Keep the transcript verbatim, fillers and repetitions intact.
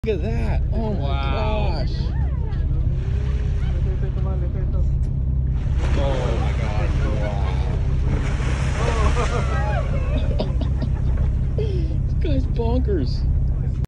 Look at that. Oh my Wow. gosh. Ito, ito, ito, mahal. Ito, ito. Oh my gosh. Wow. This guy's bonkers.